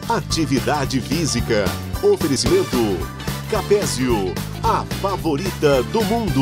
Atividade física. Oferecimento Capésio, a favorita do mundo.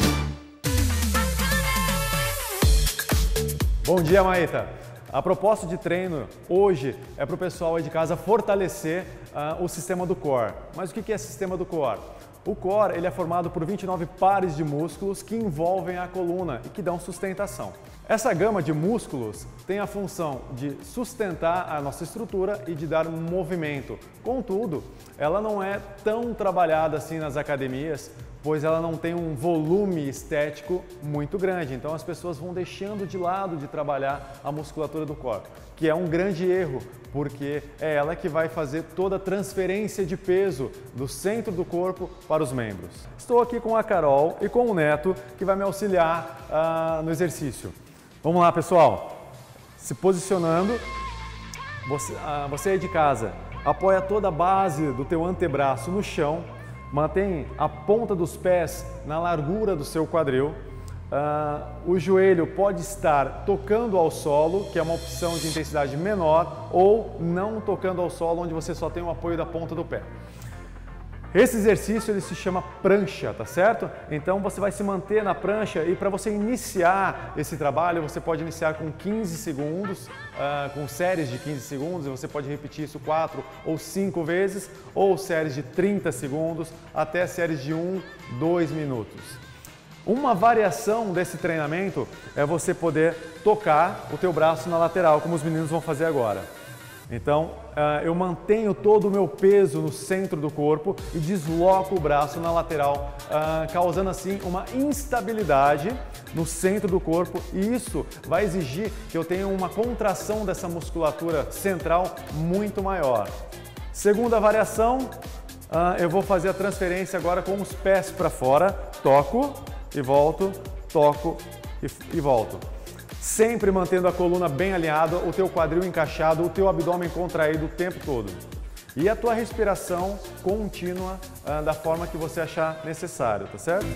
Bom dia, Maíta. A proposta de treino hoje é para o pessoal aí de casa fortalecer o sistema do core. Mas o que é sistema do core? O core ele é formado por 29 pares de músculos que envolvem a coluna e que dão sustentação. Essa gama de músculos tem a função de sustentar a nossa estrutura e de dar movimento. Contudo, ela não é tão trabalhada assim nas academias, pois ela não tem um volume estético muito grande. Então as pessoas vão deixando de lado de trabalhar a musculatura do core, que é um grande erro, porque é ela que vai fazer toda a transferência de peso do centro do corpo para os membros. Estou aqui com a Carol e com o Neto, que vai me auxiliar no exercício. Vamos lá, pessoal. Se posicionando, você aí de casa, apoia toda a base do teu antebraço no chão, mantém a ponta dos pés na largura do seu quadril. O joelho pode estar tocando ao solo, que é uma opção de intensidade menor, ou não tocando ao solo, onde você só tem o apoio da ponta do pé. Esse exercício ele se chama prancha, tá certo? Então você vai se manter na prancha e para você iniciar esse trabalho, você pode iniciar com 15 segundos, com séries de 15 segundos, e você pode repetir isso 4 ou 5 vezes, ou séries de 30 segundos, até séries de 1, 2 minutos. Uma variação desse treinamento é você poder tocar o teu braço na lateral, como os meninos vão fazer agora. Então, eu mantenho todo o meu peso no centro do corpo e desloco o braço na lateral, causando assim uma instabilidade no centro do corpo, e isso vai exigir que eu tenha uma contração dessa musculatura central muito maior. Segunda variação, eu vou fazer a transferência agora com os pés para fora, toco e volto, toco e volto. Sempre mantendo a coluna bem alinhada, o teu quadril encaixado, o teu abdômen contraído o tempo todo. E a tua respiração contínua da forma que você achar necessário, tá certo?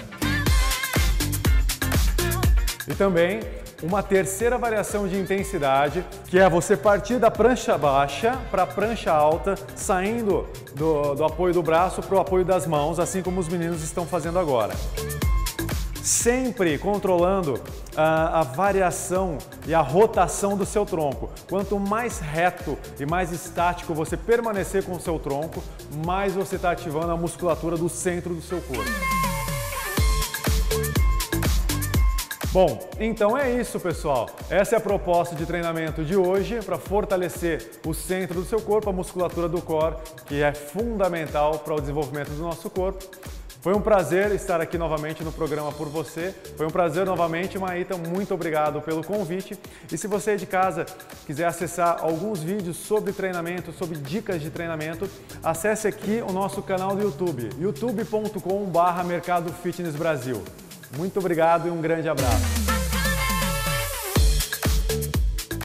E também uma terceira variação de intensidade, que é você partir da prancha baixa para a prancha alta, saindo do apoio do braço para o apoio das mãos, assim como os meninos estão fazendo agora. Sempre controlando a variação e a rotação do seu tronco. Quanto mais reto e mais estático você permanecer com o seu tronco, mais você está ativando a musculatura do centro do seu corpo. Bom, então é isso, pessoal. Essa é a proposta de treinamento de hoje para fortalecer o centro do seu corpo, a musculatura do core, que é fundamental para o desenvolvimento do nosso corpo. Foi um prazer estar aqui novamente no programa por você. Foi um prazer novamente, Maíta. Muito obrigado pelo convite. E se você de casa quiser acessar alguns vídeos sobre treinamento, sobre dicas de treinamento, acesse aqui o nosso canal do YouTube, youtube.com/Mercado Fitness Brasil. Muito obrigado e um grande abraço.